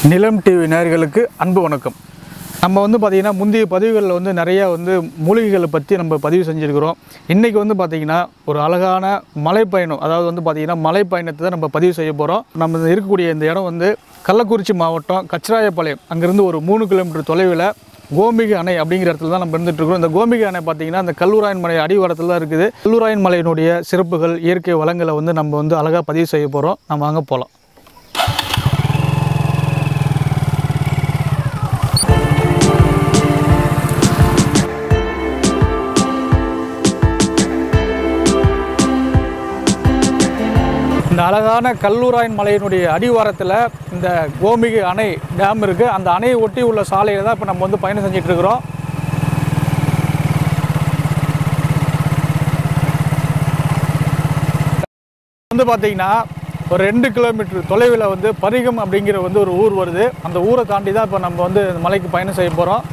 நிலம் டிவி நேயர்களுக்கு அன்பு வணக்கம். நம்ம வந்து பார்த்தீங்கன்னா முந்தைய பதிவுகளில் வந்து நிறையா வந்து மூலிகைகளை பற்றி நம்ம பதிவு செஞ்சுருக்கிறோம். இன்றைக்கி வந்து பார்த்திங்கன்னா ஒரு அழகான மலைப்பயணம், அதாவது வந்து பார்த்திங்கன்னா மலைப்பயணத்தை தான் நம்ம பதிவு செய்ய போகிறோம். நம்ம இருக்கக்கூடிய இந்த இடம் வந்து கள்ளக்குறிச்சி மாவட்டம் கச்சிராயபாளையம், அங்கேருந்து ஒரு 3 கிலோமீட்டர் தொலைவில் கோமிகை அணை அப்படிங்கிற இடத்துல தான் நம்ம இருந்துகிட்ருக்கோம். இந்த கோமிகை அணை பார்த்திங்கன்னா அந்த kalvarayan மலை அடிவாரத்தில் தான் இருக்குது. kalvarayan மலையினுடைய சிறப்புகள், இயற்கை வளங்களை வந்து நம்ம வந்து அழகாக பதிவு செய்ய போகிறோம். நம்ம அங்கே போகலாம். இந்த அழகான kalvarayan மலையினுடைய அடிவாரத்தில் இந்த கோமிகை அணை டேம் இருக்குது. அந்த அணையை ஒட்டி உள்ள சாலையில் தான் இப்போ நம்ம வந்து பயணம் செஞ்சிட்ருக்கிறோம். வந்து பார்த்திங்கன்னா ஒரு 2 கிலோமீட்டர் தொலைவில் வந்து பரிகம் அப்படிங்கிற வந்து ஒரு ஊர் வருது. அந்த ஊரை தாண்டி தான் இப்போ நம்ம வந்து இந்த மலைக்கு பயணம் செய்ய போகிறோம்.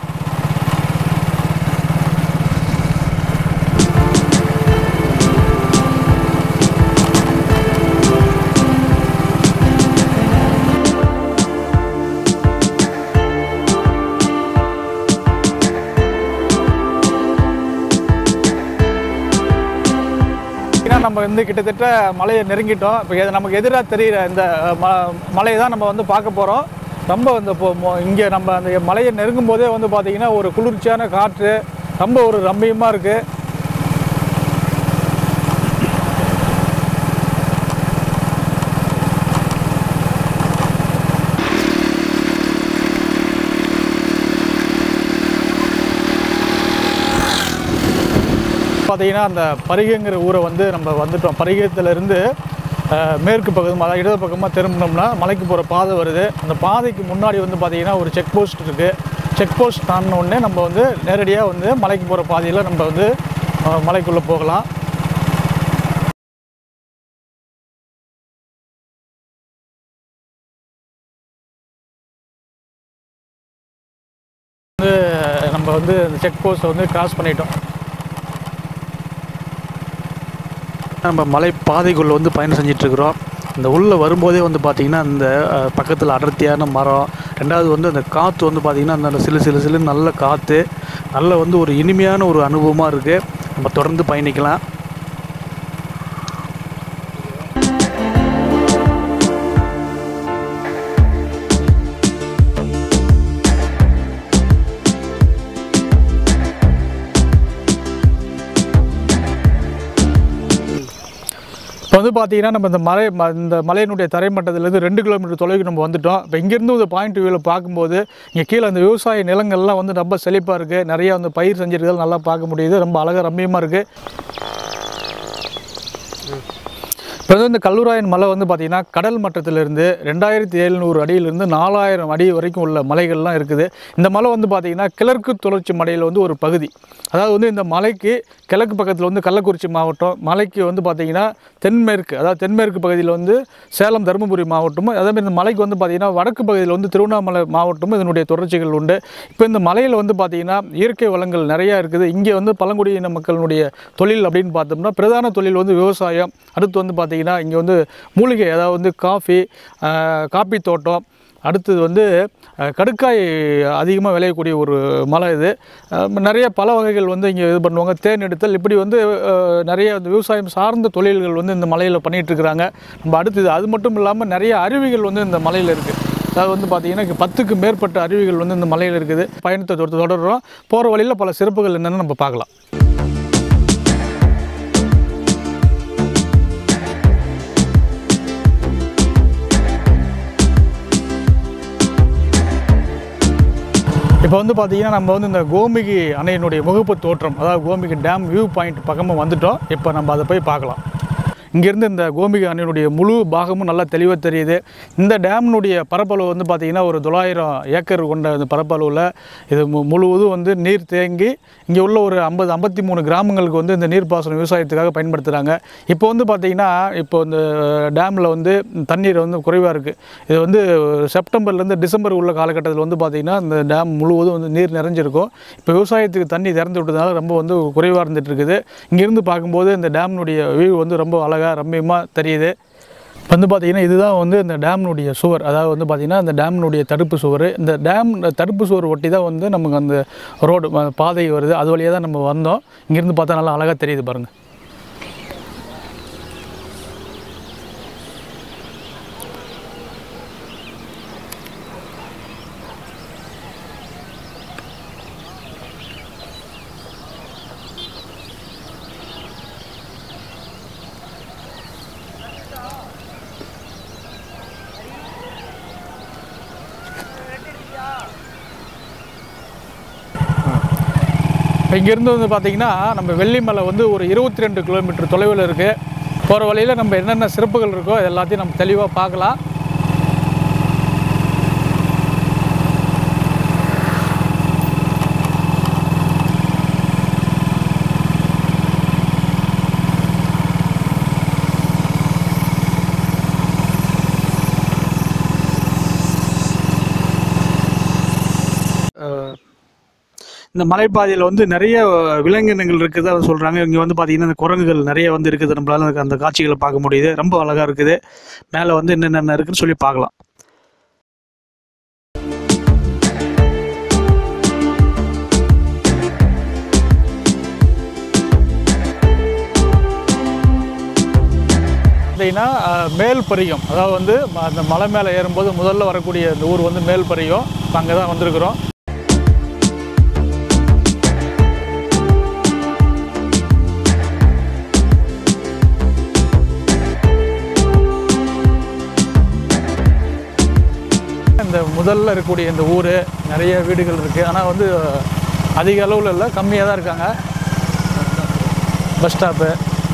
நம்ம வந்து கிட்டத்தட்ட மலையை நெருங்கிட்டோம். இப்போ நமக்கு எதிராக தெரிகிற இந்த மலையை தான் நம்ம வந்து பார்க்க போகிறோம். ரொம்ப இந்த இங்கே நம்ம அந்த மலையை நெருங்கும் போதே வந்து பார்த்திங்கன்னா ஒரு குளிர்ச்சியான காற்று, ரொம்ப ஒரு ரம்மியமாக இருக்குது. பார்த்தீங்கன்னா அந்த பரிகைங்கிற ஊரை வந்து நம்ம வந்துட்டோம். பரிகத்திலேருந்து மேற்கு பக்கம், அதாவது இடது பக்கமாக திரும்பினோம்னா மலைக்கு போகிற பாதை வருது. அந்த பாதைக்கு முன்னாடி வந்து பார்த்திங்கன்னா ஒரு செக் போஸ்ட் இருக்குது. செக் போஸ்ட் தாண்டினோடனே நம்ம வந்து நேரடியாக வந்து மலைக்கு போகிற பாதையில் நம்ம வந்து மலைக்குள்ளே போகலாம். வந்து நம்ம வந்து அந்த செக் போஸ்ட்டை வந்து கிராஸ் பண்ணிட்டோம். நம்ம மலை பாதைக்குள்ளே வந்து பயணம் செஞ்சிட்ருக்குறோம். இந்த உள்ளே வரும்போதே வந்து பார்த்திங்கன்னா அந்த பக்கத்தில் அடர்த்தியான மரம், ரெண்டாவது வந்து அந்த காற்று வந்து பார்த்திங்கன்னா அந்த சிலு நல்ல காற்று, நல்ல வந்து ஒரு இனிமையான ஒரு அனுபவமாக இருக்குது. நம்ம தொடர்ந்து பயணிக்கலாம். இப்போ வந்து பார்த்திங்கன்னா நம்ம இந்த மலையினுடைய தரைமட்டத்திலேருந்து 2 கிலோமீட்டர் தொலைவுக்கு நம்ம வந்துட்டோம். இப்போ இங்கேருந்து ஒரு பாயிண்ட் வியூவில் பார்க்கும்போது இங்கே கீழே அந்த விவசாய நிலங்கள்லாம் வந்து ரொம்ப செழிப்பாக இருக்குது. நிறையா வந்து பயிர் செஞ்சிருக்கிறது நல்லா பார்க்க முடியுது. ரொம்ப அழகாக ரம்மியமாக இருக்குது. இப்போ வந்து இந்த kalvarayan மலை வந்து பார்த்திங்கன்னா கடல் மட்டத்திலிருந்து 2700 அடியிலிருந்து 4000 அடி வரைக்கும் உள்ள மலைகள்லாம் இருக்குது. இந்த மலை வந்து பார்த்திங்கன்னா கிழக்கு தொடர்ச்சி மலையில் வந்து ஒரு பகுதி. அதாவது வந்து இந்த மலைக்கு கிழக்கு பக்கத்தில் வந்து கள்ளக்குறிச்சி மாவட்டம், மலைக்கு வந்து பார்த்திங்கன்னா தென்மேற்கு, அதாவது தென்மேற்கு பகுதியில் வந்து சேலம் தருமபுரி மாவட்டமும், அதேமாதிரி இந்த மலைக்கு வந்து பார்த்திங்கன்னா வடக்கு பகுதியில் வந்து திருவண்ணாமலை மாவட்டமும் இதனுடைய தொடர்ச்சிகள் உண்டு. இப்போ இந்த மலையில் வந்து பார்த்திங்கன்னா இயற்கை வளங்கள் நிறையா இருக்குது. இங்கே வந்து பழங்குடியின மக்களுடைய தொழில் அப்படின்னு பார்த்தோம்னா பிரதான தொழில் வந்து விவசாயம். அடுத்து வந்து பார்த்திங்கன்னா இங்கே வந்து மூலிகை, அதாவது வந்து காப்பி தோட்டம், அடுத்தது வந்து கடுக்காய் அதிகமாக விளையக்கூடிய ஒரு மலை இது. நிறைய பல வகைகள் வந்து இங்கே இது பண்ணுவாங்க, தேன் எடுத்தல், இப்படி வந்து நிறைய விவசாயம் சார்ந்த தொழில்கள் வந்து இந்த மலையில் பண்ணிகிட்ருக்குறாங்க. நம்ம அடுத்தது அது மட்டும் இல்லாமல் நிறைய அருவிகள் வந்து இந்த மலையில் இருக்குது. அதாவது வந்து பார்த்திங்கன்னா 10க்கு மேற்பட்ட அருவிகள் வந்து இந்த மலையில் இருக்குது. பயணத்தை தொடர்றோம். போகிற வழியில் பல சிறப்புகள் என்னென்னு நம்ம பார்க்கலாம். இப்போ வந்து பார்த்திங்கன்னா நம்ம வந்து இந்த கோமிகை அணையினுடைய முகப்பு தோற்றம், அதாவது கோமிகை டேம் வியூ பாயிண்ட் பக்கமாக வந்துட்டோம். இப்போ நம்ம அதை போய் பார்க்கலாம். இங்கேருந்து இந்த கோமிகை அணையினுடைய முழு பாகமும் நல்லா தெளிவாக தெரியுது. இந்த டேம்னுடைய பரப்பளவு வந்து பார்த்திங்கன்னா ஒரு 900 ஏக்கர் கொண்ட இந்த பரப்பளவில் இது முழுவதும் வந்து நீர் தேங்கி இங்கே உள்ள ஒரு 53 கிராமங்களுக்கு வந்து இந்த நீர்ப்பாசன விவசாயத்துக்காக பயன்படுத்துகிறாங்க. இப்போ வந்து பார்த்திங்கன்னா இப்போ இந்த டேமில் வந்து தண்ணீர் வந்து குறைவாக இருக்குது. இது வந்து செப்டம்பர்லேருந்து டிசம்பர் உள்ள காலகட்டத்தில் வந்து பார்த்திங்கன்னா இந்த டேம் முழுவதும் வந்து நீர் நிறைஞ்சிருக்கும். இப்போ விவசாயத்துக்கு தண்ணி திறந்து விட்டதுனால ரொம்ப வந்து குறைவாக இருந்துகிட்டு இருக்குது. இங்கேருந்து பார்க்கும்போது இந்த டேம்னுடைய வியூ வந்து ரொம்ப அழகாக ரம்மியமாக தெரியுது. வந்து பார்த்திங்கன்னா இதுதான் வந்து இந்த டேம்னுடைய சுவர். அதாவது வந்து பார்த்திங்கன்னா இந்த டேம்னுடைய தடுப்பு சுவர். இந்த டேம் தடுப்பு சுவர் ஒட்டி தான் வந்து நமக்கு அந்த ரோடு பாதை வருது. அது வழியாக தான் நம்ம வந்தோம். இங்கேருந்து பார்த்தா நல்லா அழகாக தெரியுது பாருங்கள். இங்கேருந்து வந்து பார்த்திங்கன்னா நம்ம வெள்ளிமலை வந்து ஒரு 22 கிலோமீட்டர் தொலைவில் இருக்குது. போகிற வழியில் நம்ம என்னென்ன சிறப்புகள் இருக்கோ எல்லாத்தையும் நம்ம தெளிவாக பார்க்கலாம். இந்த மலைப்பாதையில் வந்து நிறைய விலங்கினங்கள் இருக்குதா சொல்கிறாங்க. இங்கே வந்து பார்த்திங்கன்னா இந்த குரங்குகள் நிறைய வந்து இருக்குது. நம்மளால் அந்த காட்சிகளை பார்க்க முடியுது. ரொம்ப அழகாக இருக்குது. மேலே வந்து என்னென்ன இருக்குதுன்னு சொல்லி பார்க்கலாம். பார்த்தீங்கன்னா மேல்பரிகம், அதாவது வந்து அந்த மலை மேலே ஏறும்போது முதல்ல வரக்கூடிய இந்த ஊர் வந்து மேல்பரிகம். அங்கே தான் வந்திருக்கிறோம். இந்த முதல்ல இருக்கக்கூடிய இந்த ஊர் நிறைய வீடுகள் இருக்குது. ஆனால் வந்து அதிக அளவில் இல்லை, கம்மியாக தான் இருக்காங்க. Bus stop.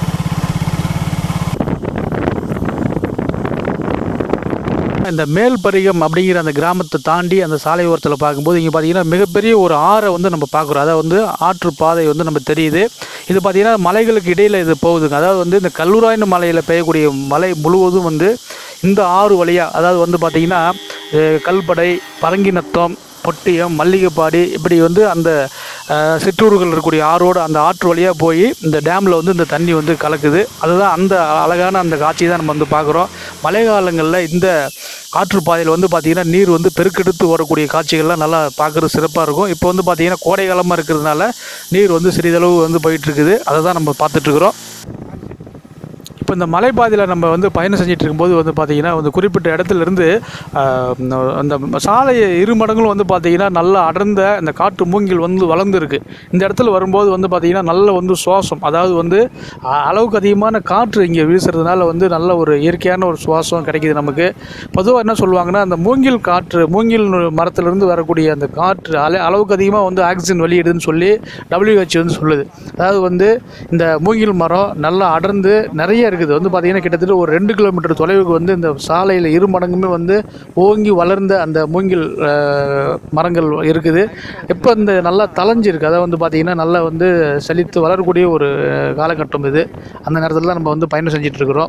இந்த மேல்பரிகம் அப்படிங்கிற அந்த கிராமத்தை தாண்டி அந்த சாலை ஓரத்தில் பார்க்கும்போது இங்கே பார்த்திங்கன்னா மிகப்பெரிய ஒரு ஆறை வந்து நம்ம பார்க்குறோம். அதாவது வந்து ஆற்று பாதை வந்து நம்ம தெரியுது. இது பார்த்திங்கன்னா மலைகளுக்கு இடையில் இது போகுதுங்க. அதாவது வந்து இந்த கல்வராயன் மலையில் பெய்யக்கூடிய மலை முழுவதும் வந்து இந்த ஆறு வழியாக, அதாவது வந்து பார்த்திங்கன்னா கல்படை, பரங்கிநத்தம், பொட்டியம், மல்லிகைப்பாடி, இப்படி வந்து அந்த சிற்றூர்கள் இருக்கக்கூடிய ஆறோடு அந்த ஆற்று வழியாக போய் இந்த டேமில் வந்து இந்த தண்ணி வந்து கலக்குது. அதுதான் அந்த அழகான அந்த காட்சி தான் நம்ம வந்து பார்க்குறோம். மழை காலங்களில் இந்த ஆற்றுப்பாதையில் வந்து பார்த்திங்கன்னா நீர் வந்து பெருக்கெடுத்து வரக்கூடிய காட்சிகள்லாம் நல்லா பார்க்குறது சிறப்பாக இருக்கும். இப்போ வந்து பார்த்திங்கன்னா கோடை காலமாக இருக்கிறதுனால நீர் வந்து சிறிதளவு வந்து போயிட்டுருக்குது. அதை தான் நம்ம பார்த்துட்ருக்குறோம். இப்போ இந்த மலைப்பாதையில் நம்ம வந்து பயணம் செஞ்சுட்டு இருக்கும்போது வந்து பார்த்திங்கன்னா வந்து குறிப்பிட்ட இடத்துலேருந்து அந்த சாலையை இரு மடங்களும் வந்து பார்த்திங்கன்னா நல்லா அடர்ந்த இந்த காட்டு மூங்கில் வந்து வளர்ந்துருக்கு. இந்த இடத்துல வரும்போது வந்து பார்த்திங்கன்னா நல்ல வந்து சுவாசம், அதாவது வந்து அளவுக்கு அதிகமான காற்று இங்கே வீசுறதுனால வந்து நல்ல ஒரு இயற்கையான ஒரு சுவாசம் கிடைக்கிது நமக்கு. பொதுவாக என்ன சொல்லுவாங்கன்னா அந்த மூங்கில் காற்று, மூங்கில் மரத்துலேருந்து வரக்கூடிய அந்த காற்று அளவுக்கு அதிகமாக வந்து ஆக்சிஜன் வெளியிடுதுன்னு சொல்லி WHO வந்து சொல்லுது. அதாவது வந்து இந்த மூங்கில் மரம் நல்லா அடர்ந்து நிறைய இருக்குது. வந்து பார்த்திங்கன்னா கிட்டத்தட்ட ஒரு 2 கிலோமீட்டர் தொலைவுக்கு வந்து இந்த சாலையில் இரு மடங்குமே வந்து ஓங்கி வளர்ந்த அந்த மூங்கில் மரங்கள் இருக்குது. இப்போ இந்த நல்லா தளைஞ்சிருக்கு. அதை வந்து பார்த்திங்கன்னா நல்லா வந்து செழித்து வளரக்கூடிய ஒரு காலகட்டம் இது. அந்த நேரத்தில் தான் நம்ம வந்து பயணம் செஞ்சிட்ருக்குறோம்.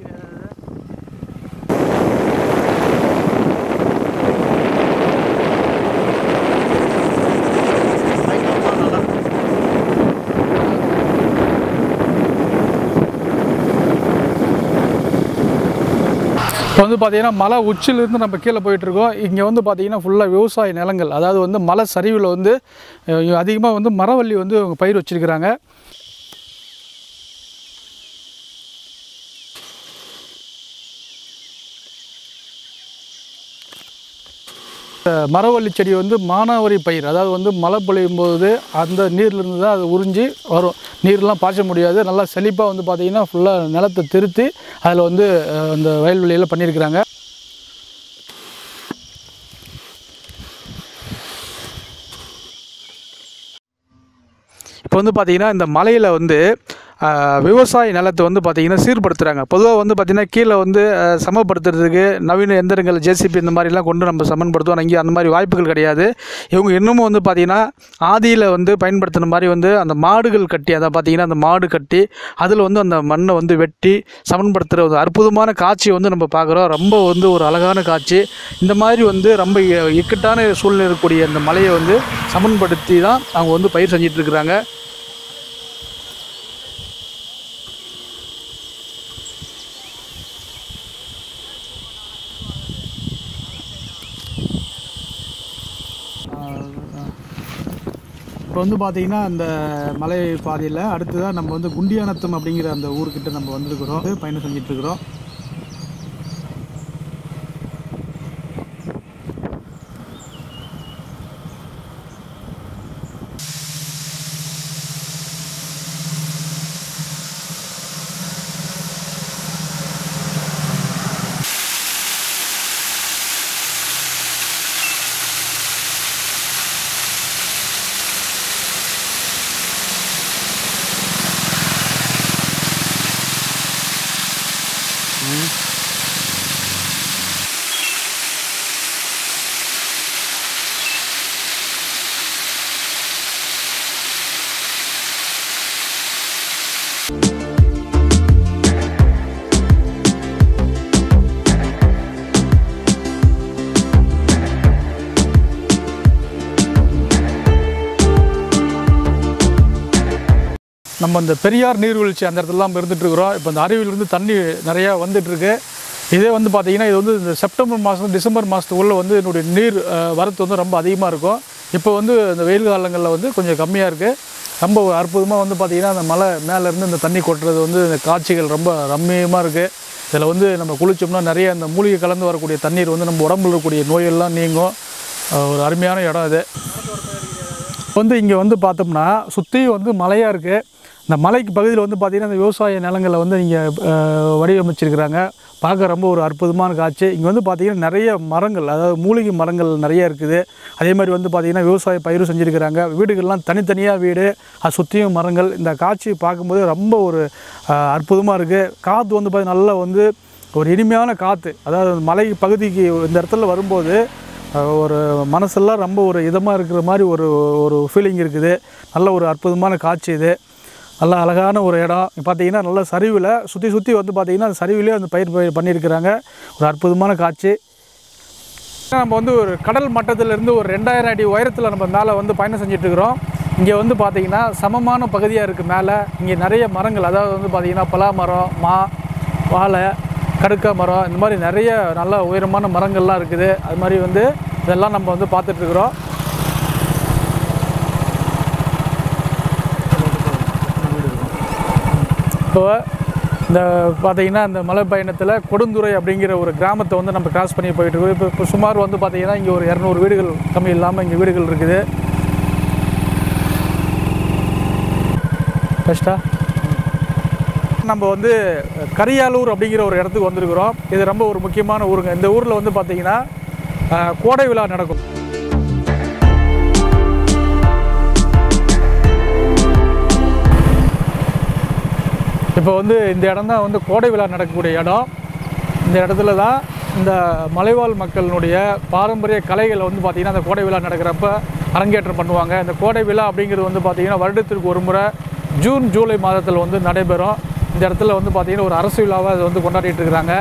இப்போ வந்து பார்த்திங்கன்னா மலை உச்சிலிருந்து நம்ம கீழே போயிட்டுருக்கோம். இங்கே வந்து பார்த்திங்கன்னா ஃபுல்லாக விவசாய நிலங்கள், அதாவது வந்து மலை சரிவில் வந்து அதிகமாக வந்து மரவள்ளி வந்து அவங்க பயிர் வச்சுருக்கிறாங்க. மரவள்ளி செடி வந்து மானாவாரி பயிர், அதாவது வந்து மழை பொழியும் போது அந்த நீர்லேருந்து தான் அது உறிஞ்சி வரும். நீர்லாம் பாய்ச்ச முடியாது. நல்லா செழிப்பாக வந்து பார்த்திங்கன்னா ஃபுல்லாக நிலத்தை திருத்தி அதில் வந்து அந்த வயல்வெளியில் பண்ணியிருக்கிறாங்க. இப்போ வந்து பார்த்திங்கன்னா இந்த மலையில் வந்து விவசாய நிலத்தை வந்து பார்த்திங்கன்னா சீர்படுத்துகிறாங்க. பொதுவாக வந்து பார்த்திங்கன்னா கீழே வந்து சமப்படுத்துறதுக்கு நவீன எந்திரங்கள் ஜேசிபி இந்த மாதிரிலாம் கொண்டு நம்ம சமன்படுத்துவோம். இங்கே அந்த மாதிரி வாய்ப்புகள் கிடையாது. இவங்க இன்னமும் வந்து பார்த்திங்கன்னா ஆதியில் வந்து பயன்படுத்தின மாதிரி வந்து அந்த மாடுகள் கட்டி, அதை பார்த்திங்கன்னா அந்த மாடு கட்டி அதில் வந்து அந்த மண்ணை வந்து வெட்டி சமன்படுத்துகிற ஒரு அற்புதமான காட்சியை வந்து நம்ம பார்க்குறோம். ரொம்ப வந்து ஒரு அழகான காட்சி. இந்த மாதிரி வந்து ரொம்ப இக்கட்டான சூழ்நிலை இருக்கக்கூடிய அந்த மலையை வந்து சமன்படுத்தி தான் அவங்க வந்து பயிர் செஞ்சிட்ருக்குறாங்க. இப்போ வந்து பார்த்தீங்கன்னா அந்த மலை பாதையில் அடுத்ததாக நம்ம வந்து குண்டியானத்தம் அப்படிங்கிற அந்த ஊர்கிட்ட நம்ம வந்துருக்கிறோம், பயணம் செஞ்சிட்ருக்கிறோம். நம்ம இந்த பெரியார் நீர்வீழ்ச்சி அந்த இடத்துலலாம் இருந்துகிட்ருக்குறோம். இப்போ இந்த அருவியிலிருந்து தண்ணி நிறையா வந்துட்டுருக்கு. இதே வந்து பார்த்திங்கன்னா இது வந்து இந்த செப்டம்பர் மாதம் டிசம்பர் மாதத்துக்குள்ளே வந்து என்னுடைய நீர் வரத்து வந்து ரொம்ப அதிகமாக இருக்கும். இப்போ வந்து இந்த வெயில் காலங்களில் வந்து கொஞ்சம் கம்மியாக இருக்குது. ரொம்ப அற்புதமாக வந்து பார்த்திங்கன்னா அந்த மலை மேலேருந்து இந்த தண்ணி கொட்டுறது வந்து இந்த காட்சிகள் ரொம்ப ரம்மியமாக இருக்குது. இதில் வந்து நம்ம குளித்தோம்னா நிறைய அந்த மூலிகை கலந்து வரக்கூடிய தண்ணீர் வந்து நம்ம உடம்புல இருக்கக்கூடிய நோயெல்லாம் நீங்கும். ஒரு அருமையான இடம் இது. வந்து இங்கே வந்து பார்த்தோம்னா சுற்றியும் வந்து மலையாக இருக்குது. இந்த மலைக்கு பகுதியில் வந்து பார்த்திங்கன்னா இந்த விவசாய நிலங்களை வந்து இங்கே வடிவமைச்சிருக்கிறாங்க. பார்க்க ரொம்ப ஒரு அற்புதமான காட்சி. இங்கே வந்து பார்த்திங்கன்னா நிறைய மரங்கள், அதாவது மூலிகை மரங்கள் நிறைய இருக்குது. அதே மாதிரி வந்து பார்த்திங்கன்னா விவசாய பயிரும் செஞ்சுருக்கிறாங்க. வீடுகள்லாம் தனித்தனியாக வீடு, அது சுற்றியும் மரங்கள். இந்த காட்சி பார்க்கும்போது ரொம்ப ஒரு அற்புதமாக இருக்குது. காற்று வந்து பார்த்திங்கன்னா நல்லா வந்து ஒரு இனிமையான காற்று. அதாவது மலை பகுதிக்கு இந்த இடத்துல வரும்போது ஒரு மனசெல்லாம் ரொம்ப ஒரு இதமாக இருக்கிற மாதிரி ஒரு ஃபீலிங் இருக்குது. நல்ல ஒரு அற்புதமான காட்சி இது. நல்லா அழகான ஒரு இடம். பார்த்திங்கன்னா நல்ல சரிவில் சுற்றி வந்து பார்த்திங்கன்னா அந்த சரிவிலே அந்த பயிர் பண்ணியிருக்கிறாங்க. ஒரு அற்புதமான காட்சி. நம்ம வந்து ஒரு கடல் மட்டத்திலேருந்து ஒரு 2000 அடி உயரத்தில் நம்ம மேலே வந்து பயணம் செஞ்சிட்ருக்கிறோம். இங்கே வந்து பார்த்திங்கன்னா சமமான பகுதியாக இருக்குது. மேலே இங்கே நிறைய மரங்கள், அதாவது வந்து பார்த்திங்கன்னா பலா மரம், வாழை, கடுக்கா மரம், இந்த மாதிரி நிறைய நல்ல உயரமான மரங்கள்லாம் இருக்குது. அது மாதிரி வந்து இதெல்லாம் நம்ம வந்து பார்த்துட்ருக்குறோம். இப்போ இந்த பார்த்திங்கன்னா இந்த மலை பயணத்தில் கொடுந்துறை அப்படிங்கிற ஒரு கிராமத்தை வந்து நம்ம கிராஸ் பண்ணி போயிட்டுருக்கோம். இப்போ சுமார் வந்து பார்த்திங்கன்னா இங்கே ஒரு 200 வீடுகள் கம்மி இல்லாமல் இங்கே வீடுகள் இருக்குது. பெஸ்ட்டா நம்ம வந்து கரியாலூர் அப்படிங்கிற ஒரு இடத்துக்கு வந்திருக்கிறோம். இது ரொம்ப ஒரு முக்கியமான ஊருங்க. இந்த ஊரில் வந்து பார்த்திங்கன்னா கோடை விழா நடக்கும். இப்போ வந்து இந்த இடம் தான் வந்து கோடை விழா நடக்கக்கூடிய இடம். இந்த இடத்துல தான் இந்த மலைவாழ் மக்களினுடைய பாரம்பரிய கலைகளை வந்து பார்த்திங்கன்னா அந்த கோடை விழா நடக்கிறப்ப அரங்கேற்றம் பண்ணுவாங்க. இந்த கோடை விழா அப்படிங்கிறது வந்து பார்த்திங்கன்னா வருடத்திற்கு ஒரு முறை ஜூன் ஜூலை மாதத்தில் வந்து நடைபெறும். இந்த இடத்துல வந்து பார்த்திங்கன்னா ஒரு அரசு விழாவை அதை வந்து கொண்டாடிட்டு இருக்கிறாங்க.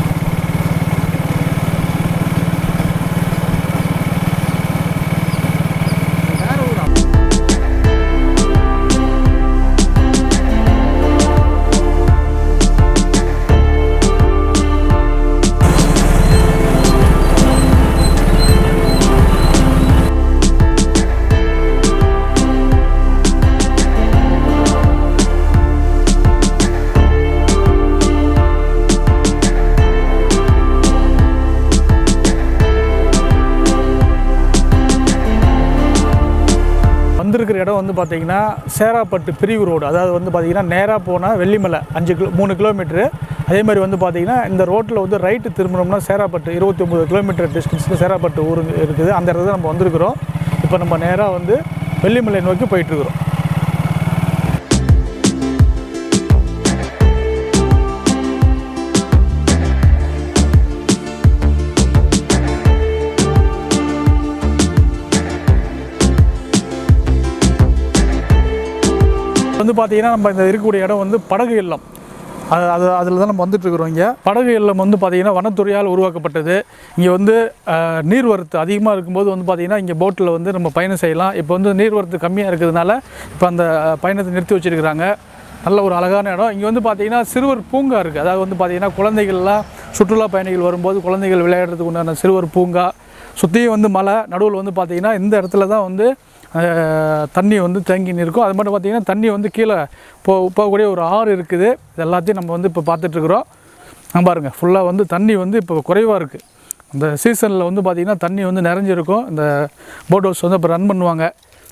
இருக்கிற இடம் வந்து பார்த்திங்கன்னா சேராப்பட்டு பிரிவு ரோடு. அதாவது வந்து பார்த்திங்கன்னா நேராக போனால் வெள்ளிமலை 3 கிலோமீட்டரு. அதே மாதிரி வந்து பார்த்திங்கன்னா இந்த ரோட்டில் வந்து ரைட்டு திரும்பினோம்னா சேராப்பட்டு 29 கிலோமீட்டர் டிஸ்டன்ஸில் சேராப்பட்டு ஊர் இருக்குது. அந்த இடத்துல நம்ம வந்திருக்கிறோம். இப்போ நம்ம நேராக வந்து வெள்ளிமலை நோக்கி போயிட்டுருக்குறோம். வந்து பார்த்திங்கன்னா நம்ம இந்த இருக்கக்கூடிய இடம் வந்து படகு இல்லம். அதில் தான் நம்ம வந்துட்டுருக்குறோம். இங்கே படகு இல்லம் வந்து பார்த்திங்கன்னா வனத்துறையால் உருவாக்கப்பட்டது. இங்கே வந்து நீர்வரத்து அதிகமாக இருக்கும்போது வந்து பார்த்திங்கன்னா இங்கே போட்டில் வந்து நம்ம பயணம் செய்யலாம். இப்போ வந்து நீர்வரத்து கம்மியாக இருக்கிறதுனால இப்போ அந்த பயணத்தை நிறுத்தி வச்சுருக்கிறாங்க. நல்ல ஒரு அழகான இடம். இங்கே வந்து பார்த்திங்கன்னா சிறுவர் பூங்கா இருக்குது. அதாவது வந்து பார்த்திங்கன்னா குழந்தைகள்லாம் சுற்றுலா பயணிகள் வரும்போது குழந்தைகள் விளையாடுறதுக்கு உண்டான சிறுவர் பூங்கா. சுற்றியும் வந்து மலை, நடுவில் வந்து பார்த்திங்கன்னா இந்த இடத்துல தான் வந்து தண்ணி வந்து தேங்கி நிற்கும். அது மட்டும் பார்த்திங்கன்னா தண்ணி வந்து கீழே போகக்கூடிய ஒரு ஆறு இருக்குது. இது எல்லாத்தையும் நம்ம வந்து இப்போ பார்த்துட்ருக்குறோம். நம்ம பாருங்கள் ஃபுல்லாக வந்து தண்ணி வந்து இப்போ குறைவாக இருக்குது. அந்த சீசனில் வந்து பார்த்திங்கன்னா தண்ணி வந்து நிறைஞ்சிருக்கும். இந்த போட் ஹவுஸ் வந்து இப்போ ரன் பண்ணுவாங்க.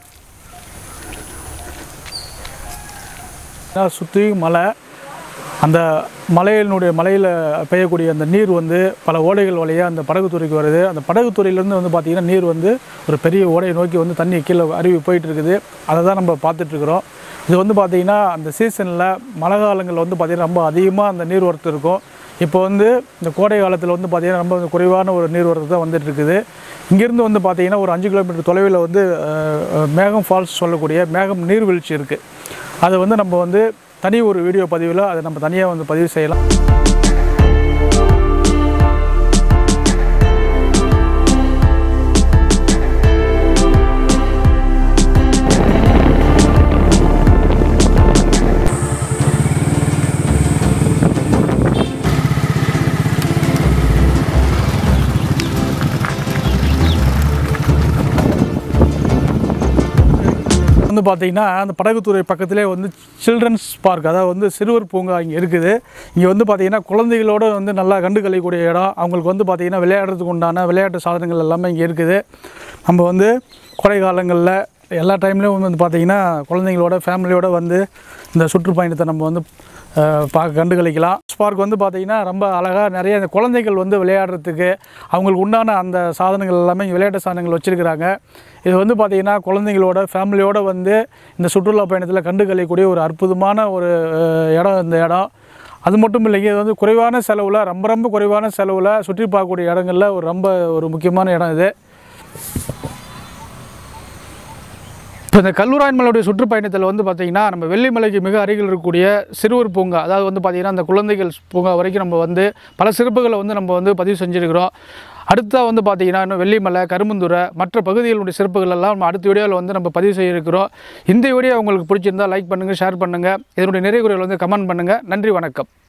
சுற்றி மலை, அந்த மலையில் பெய்யக்கூடிய அந்த நீர் வந்து பல ஓடைகள் வழியாக அந்த படகுத்துறைக்கு வருது. அந்த படகுத்துறையிலேருந்து வந்து பார்த்திங்கன்னா நீர் வந்து ஒரு பெரிய ஓடையை நோக்கி வந்து தண்ணி கீழே அருவி போயிட்டுருக்குது. அதை தான் நம்ம பார்த்துட்ருக்குறோம். இது வந்து பார்த்திங்கன்னா அந்த சீசனில் மழை காலங்களில் வந்து பார்த்திங்கன்னா ரொம்ப அதிகமாக அந்த நீர்வரத்து இருக்கும். இப்போ வந்து இந்த கோடை காலத்தில் வந்து பார்த்திங்கன்னா ரொம்ப குறைவான ஒரு நீர்வரத்து தான் வந்துட்டுருக்குது. இங்கேருந்து வந்து பார்த்திங்கன்னா ஒரு 5 கிலோமீட்டர் தொலைவில் வந்து மேகம் ஃபால்ஸ் சொல்லக்கூடிய மேகம் நீர்வீழ்ச்சி இருக்குது. அதை வந்து நம்ம வந்து தனி ஒரு வீடியோ பதிவில் அதை நம்ம தனியாக வந்து பதிவு செய்யலாம். வந்து பார்த்திங்கன்னா அந்த படகுத்துறை பக்கத்திலே வந்து சில்ட்ரன்ஸ் பார்க், அதாவது வந்து சிறுவர் பூங்கா இங்கே இருக்குது. இங்கே வந்து பார்த்திங்கன்னா குழந்தைகளோடு வந்து நல்லா கண்டு கழிக்கக்கூடிய இடம். அவங்களுக்கு வந்து பார்த்திங்கன்னா விளையாடுறதுக்கு உண்டான விளையாட்டு சாதனங்கள் எல்லாமே இங்கே இருக்குது. நம்ம வந்து கோடை காலங்களில் எல்லா டைம்லேயும் வந்து பார்த்திங்கன்னா குழந்தைங்களோட ஃபேமிலியோடு வந்து இந்த சுற்றுப்பயணத்தை நம்ம வந்து கண்டு கழிக்கலாம். பார்க் வந்து பார்த்திங்கன்னா ரொம்ப அழகாக நிறைய இந்த குழந்தைகள் வந்து விளையாடுறதுக்கு அவங்களுக்கு உண்டான அந்த சாதனங்கள் எல்லாமே விளையாட்டு சாதனங்கள் வச்சுருக்கிறாங்க. இது வந்து பார்த்திங்கன்னா குழந்தைங்களோட ஃபேமிலியோடு வந்து இந்த சுற்றுலா பயணத்தில் கண்டு கழிக்கக்கூடிய ஒரு அற்புதமான ஒரு இடம் இந்த இடம். அது மட்டும் இல்லைங்க, இது வந்து குறைவான செலவில் ரொம்ப குறைவான செலவில் சுற்றி பார்க்கக்கூடிய இடங்களில் ஒரு முக்கியமான இடம் இது. இப்போ இந்த கல்வராயன் மலையுடைய சுற்றுப்பயணத்தில் வந்து பார்த்திங்கன்னா நம்ம வெள்ளிமலைக்கு மிக அருகில் இருக்கக்கூடிய சிறுவர் பூங்கா, அதாவது வந்து பார்த்திங்கன்னா அந்த குழந்தைகள் பூங்கா வரைக்கும் நம்ம வந்து பல சிறப்புகளை வந்து நம்ம வந்து பதிவு செஞ்சுருக்கிறோம். அடுத்ததாக வந்து பார்த்திங்கன்னா இன்னும் வெள்ளிமலை, கருமந்துரை மற்ற பகுதிகளுடைய சிறப்புகள் எல்லாம் நம்ம அடுத்த வீடியோவில் வந்து நம்ம பதிவு செய்யிருக்கிறோம். இந்த வீடியோ உங்களுக்கு பிடிச்சிருந்தால் லைக் பண்ணுங்கள், ஷேர் பண்ணுங்கள். இதனுடைய நிறைய குறைகள் வந்து கமெண்ட் பண்ணுங்கள். நன்றி, வணக்கம்.